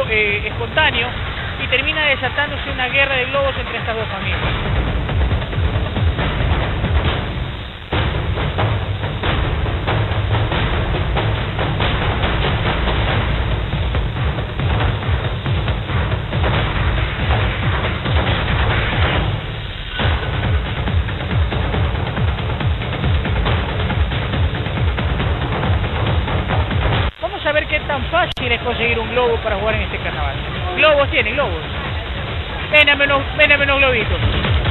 espontáneo y termina desatándose una guerra de globos entre estas dos familias. A ver qué tan fácil es conseguir un globo para jugar en este carnaval. Globos tiene, globos. Véname unos globitos.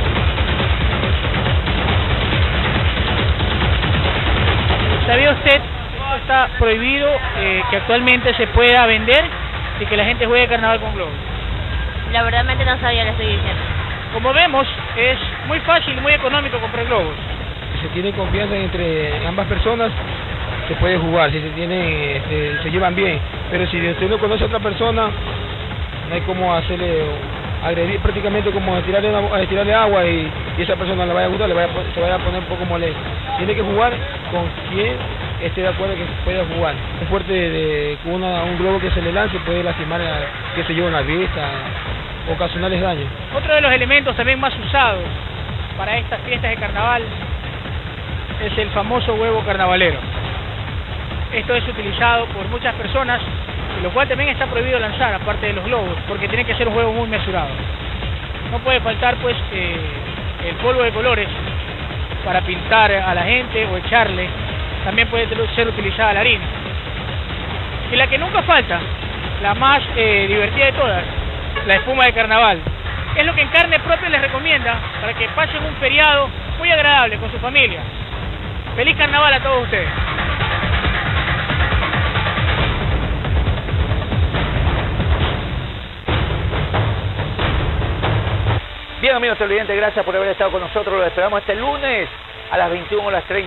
¿Sabía usted que está prohibido que actualmente se pueda vender y que la gente juegue carnaval con globos? La verdad no sabía, le estoy diciendo. Como vemos, es muy fácil y muy económico comprar globos. Si se tiene confianza entre ambas personas, se puede jugar, si se llevan bien, pero si usted no conoce a otra persona, no hay como hacerle agredir, prácticamente como tirarle agua y esa persona le vaya a gustar, se vaya a poner un poco molesto. Tiene que jugar con quien esté de acuerdo que pueda jugar. Es fuerte con un globo que se le lance puede lastimar, que se lleve una vista, ocasionarles daño. Otro de los elementos también más usados para estas fiestas de carnaval es el famoso huevo carnavalero. Esto es utilizado por muchas personas, lo cual también está prohibido lanzar, aparte de los globos, porque tiene que ser un juego muy mesurado. No puede faltar pues el polvo de colores para pintar a la gente o echarle. También puede ser utilizada la harina. Y la que nunca falta, la más divertida de todas, la espuma de carnaval. Es lo que en carne propia les recomienda para que pasen un feriado muy agradable con su familia. ¡Feliz carnaval a todos ustedes! Bien, amigos televidentes, gracias por haber estado con nosotros. Lo esperamos este lunes a las 21:30.